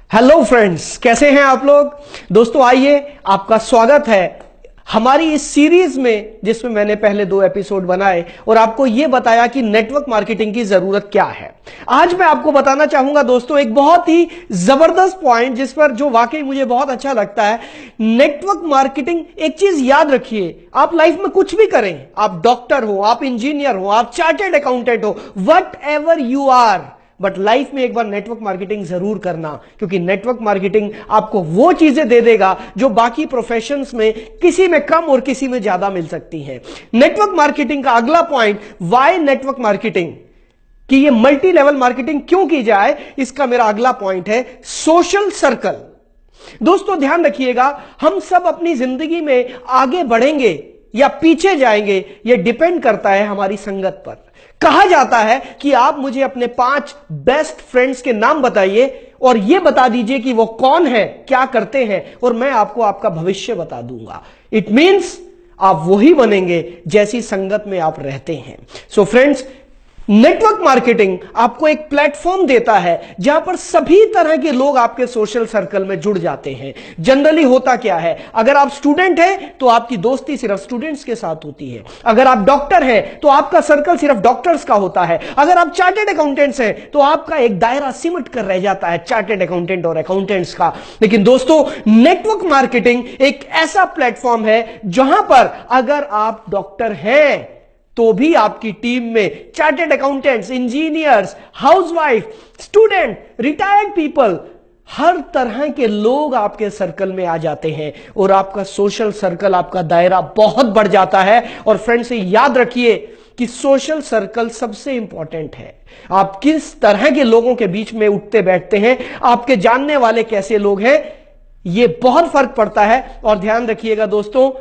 Hello friends, कैसे हैं आप लोग। दोस्तों आइए, आपका स्वागत है हमारी इस सीरीज में जिसमें मैंने पहले 2 एपिसोड बनाए और आपको यह बताया कि नेटवर्क मार्केटिंग की जरूरत क्या है। आज मैं आपको बताना चाहूंगा दोस्तों एक बहुत ही जबरदस्त पॉइंट जिस पर जो वाकई मुझे बहुत अच्छा लगता है। नेटवर्क मार्केटिंग, एक चीज याद रखिए, आप लाइफ में कुछ भी करें, आप डॉक्टर हो, आप इंजीनियर हो, आप चार्टर्ड अकाउंटेंट हो, whatever you are, but life में एक बार नेटवर्क मार्केटिंग जरूर करना, क्योंकि नेटवर्क मार्केटिंग आपको वो चीजें दे देगा जो बाकी प्रोफेशंस में किसी में कम और किसी में ज्यादा मिल सकती हैं। नेटवर्क मार्केटिंग का अगला पॉइंट, व्हाई नेटवर्क मार्केटिंग, कि ये मल्टी लेवल मार्केटिंग क्यों की जाए, इसका मेरा अगला पॉइंट है सोशल सर्कल। दोस्तों ध्यान रखिएगा, हम सब अपनी जिंदगी में आगे बढ़ेंगे या पीछे जाएंगे, यह डिपेंड करता है हमारी संगत पर। कहा जाता है कि आप मुझे अपने 5 बेस्ट फ्रेंड्स के नाम बताइए और यह बता दीजिए कि वो कौन है, क्या करते हैं, और मैं आपको आपका भविष्य बता दूंगा। इट मींस आप वही बनेंगे जैसी संगत में आप रहते हैं। सो फ्रेंड्स, नेटवर्क मार्केटिंग आपको एक प्लेटफॉर्म देता है जहां पर सभी तरह के लोग आपके सोशल सर्कल में जुड़ जाते हैं। जनरली होता क्या है, अगर आप स्टूडेंट हैं तो आपकी दोस्ती सिर्फ स्टूडेंट्स के साथ होती है। अगर आप डॉक्टर हैं तो आपका सर्कल सिर्फ डॉक्टर्स का होता है। अगर आप चार्टर्ड अकाउंटेंट्स हैं तो आपका एक दायरा सिमट कर रह जाता है चार्टर्ड अकाउंटेंट और अकाउंटेंट्स का। लेकिन दोस्तों, नेटवर्क मार्केटिंग एक ऐसा प्लेटफॉर्म है जहां पर अगर आप डॉक्टर हैं तो भी आपकी टीम में chartered accountants, engineers, housewife, student, retired people, हर तरह के लोग आपके सर्कल में आ जाते हैं और आपका सोशल सर्कल, आपका दायरा बहुत बढ़ जाता है। और फ्रेंड्स, याद रखिए कि सोशल सर्कल सबसे इंपॉर्टेंट है। आप किस तरह के लोगों के बीच में उठते बैठते हैं, आपके जानने वाले कैसे लोग हैं, यह बहुत फर्क पड़ता है। और ध्यान रखिएगा दोस्तों,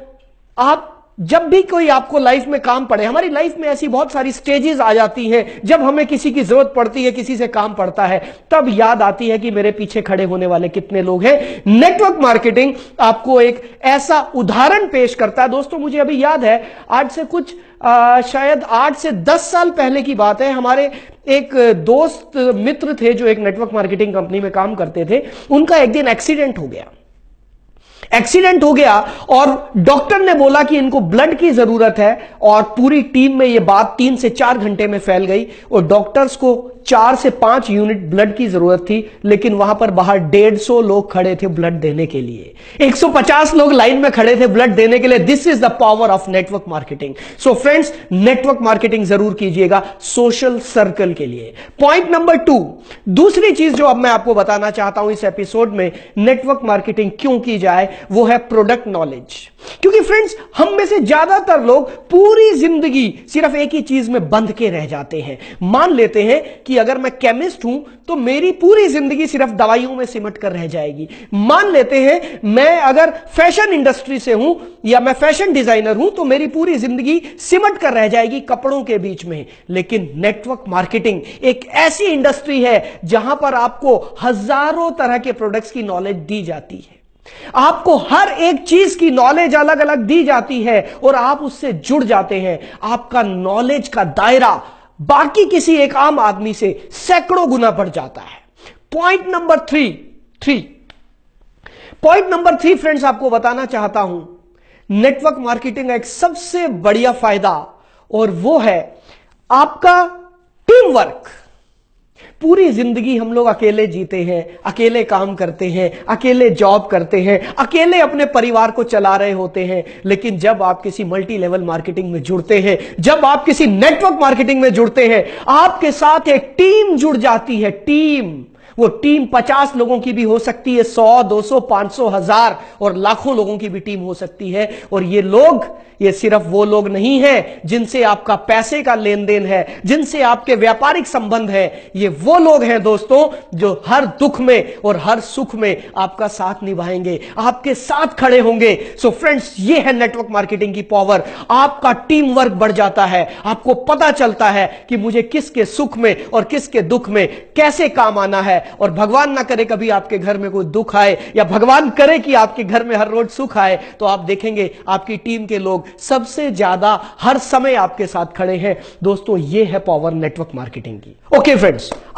आप जब भी कोई आपको लाइफ में काम पड़े, हमारी लाइफ में ऐसी बहुत सारी स्टेजेस आ जाती हैं जब हमें किसी की जरूरत पड़ती है, किसी से काम पड़ता है, तब याद आती है कि मेरे पीछे खड़े होने वाले कितने लोग हैं। नेटवर्क मार्केटिंग आपको एक ऐसा उदाहरण पेश करता है। दोस्तों मुझे अभी याद है, आज से कुछ शायद 8 से 10 साल पहले की बात है, हमारे एक दोस्त मित्र थे जो एक नेटवर्क मार्केटिंग कंपनी में काम करते थे। उनका एक दिन एक्सीडेंट हो गया और डॉक्टर ने बोला कि इनको ब्लड की जरूरत है। और पूरी टीम में यह बात 3 से 4 घंटे में फैल गई और डॉक्टर्स को 4 से 5 यूनिट ब्लड की जरूरत थी, लेकिन वहां पर बाहर 150 लोग खड़े थे ब्लड देने के लिए। 150 लोग लाइन में खड़े थे ब्लड देने के लिए। This is the power of network marketing. So friends, network marketing जरूर कीजिएगा सोशल सर्कल के लिए। पॉइंट नंबर 2, दूसरी चीज जो अब मैं आपको बताना चाहता हूं इस एपिसोड में, नेटवर्क मार्केटिंग क्यों की जाए, वो है प्रोडक्ट नॉलेज। क्योंकि फ्रेंड्स, हम में से ज्यादातर लोग पूरी जिंदगी सिर्फ एक ही चीज में बंध के रह जाते हैं। मान लेते हैं कि अगर मैं केमिस्ट हूं तो मेरी पूरी जिंदगी सिर्फ दवाइयों में सिमट कर रह जाएगी। मान लेते हैं मैं अगर फैशन इंडस्ट्री से हूं या मैं फैशन डिजाइनर हूं तो मेरी पूरी जिंदगी सिमट कर रह जाएगी कपड़ों के बीच में। लेकिन नेटवर्क मार्केटिंग एक ऐसी इंडस्ट्री है जहां पर आपको हजारों तरह के प्रोडक्ट्स की नॉलेज दी जाती है। आपको हर एक चीज की नॉलेज अलग अलग दी जाती है और आप उससे जुड़ जाते हैं। आपका नॉलेज का दायरा बाकी किसी एक आम आदमी से सैकड़ों गुना बढ़ जाता है। पॉइंट नंबर 3 फ्रेंड्स, आपको बताना चाहता हूं नेटवर्क मार्केटिंग का एक सबसे बढ़िया फायदा, और वो है आपका टीम वर्क। पूरी जिंदगी हम लोग अकेले जीते हैं, अकेले काम करते हैं, अकेले जॉब करते हैं, अकेले अपने परिवार को चला रहे होते हैं। लेकिन जब आप किसी मल्टी लेवल मार्केटिंग में जुड़ते हैं, जब आप किसी नेटवर्क मार्केटिंग में जुड़ते हैं, आपके साथ एक टीम जुड़ जाती है। वो टीम 50 लोगों की भी हो सकती है, 100, 200, 500, 1000 और लाखों लोगों की भी टीम हो सकती है। और ये सिर्फ वो लोग नहीं हैं जिनसे आपका पैसे का लेन देन है, जिनसे आपके व्यापारिक संबंध है। ये वो लोग हैं दोस्तों जो हर दुख में और हर सुख में आपका साथ निभाएंगे, आपके साथ खड़े होंगे। सो फ्रेंड्स, ये है नेटवर्क मार्केटिंग की पावर। आपका टीम वर्क बढ़ जाता है, आपको पता चलता है कि मुझे किसके सुख में और किसके दुख में कैसे काम आना है। और भगवान ना करे कभी आपके घर में कोई दुख आए, या भगवान करे कि आपके घर में हर रोज सुख आए, तो आप देखेंगे आपकी टीम के लोग सबसे ज्यादा हर समय आपके साथ खड़े हैं। दोस्तों, यह है पावर नेटवर्क मार्केटिंग की। ओके फ्रेंड्स, अब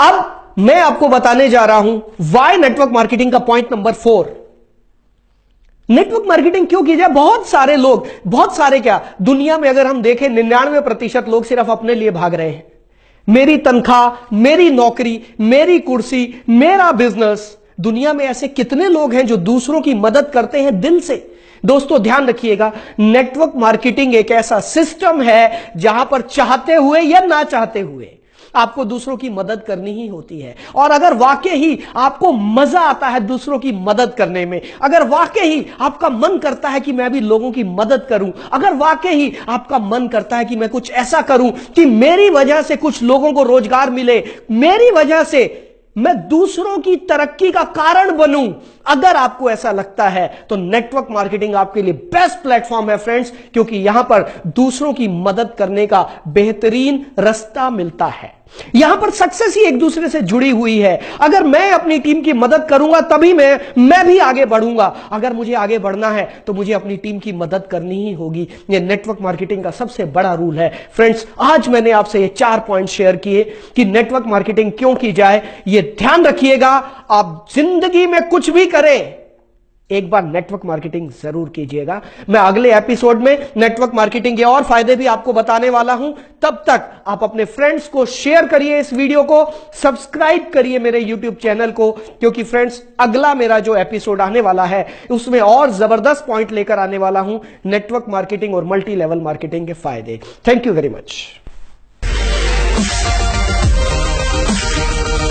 मैं आपको बताने जा रहा हूं वाई नेटवर्क मार्केटिंग का पॉइंट नंबर 4। नेटवर्क मार्केटिंग क्यों की जाए? बहुत सारे लोग, बहुत सारे क्या, दुनिया में अगर हम देखें 99% लोग सिर्फ अपने लिए भाग रहे हैं। मेरी तनख्वाह, मेरी नौकरी, मेरी कुर्सी, मेरा बिजनेस। दुनिया में ऐसे कितने लोग हैं जो दूसरों की मदद करते हैं दिल से? दोस्तों ध्यान रखिएगा, नेटवर्क मार्केटिंग एक ऐसा सिस्टम है जहां पर चाहते हुए या ना चाहते हुए आपको दूसरों की मदद करनी ही होती है। और अगर वाकई ही आपको मजा आता है दूसरों की मदद करने में, अगर वाकई ही आपका मन करता है कि मैं भी लोगों की मदद करूं, अगर वाकई ही आपका मन करता है कि मैं कुछ ऐसा करूं कि मेरी वजह से कुछ लोगों को रोजगार मिले, मेरी वजह से मैं दूसरों की तरक्की का कारण बनूं, अगर आपको ऐसा लगता है तो नेटवर्क मार्केटिंग आपके लिए बेस्ट प्लेटफॉर्म है फ्रेंड्स, क्योंकि यहां पर दूसरों की मदद करने का बेहतरीन रास्ता मिलता है। यहां पर सक्सेस ही एक दूसरे से जुड़ी हुई है। अगर मैं अपनी टीम की मदद करूंगा तभी मैं भी आगे बढ़ूंगा। अगर मुझे आगे बढ़ना है तो मुझे अपनी टीम की मदद करनी ही होगी। यह नेटवर्क मार्केटिंग का सबसे बड़ा रूल है फ्रेंड्स। आज मैंने आपसे ये 4 पॉइंट शेयर किए कि नेटवर्क मार्केटिंग क्यों की जाए। ये ध्यान रखिएगा, आप जिंदगी में कुछ भी करें, एक बार नेटवर्क मार्केटिंग जरूर कीजिएगा। मैं अगले एपिसोड में नेटवर्क मार्केटिंग के और फायदे भी आपको बताने वाला हूं। तब तक आप अपने फ्रेंड्स को शेयर करिए, इस वीडियो को सब्सक्राइब करिए मेरे यूट्यूब चैनल को, क्योंकि फ्रेंड्स अगला मेरा जो एपिसोड आने वाला है उसमें और जबरदस्त पॉइंट लेकर आने वाला हूं, नेटवर्क मार्केटिंग और मल्टी लेवल मार्केटिंग के फायदे। Thank you very much.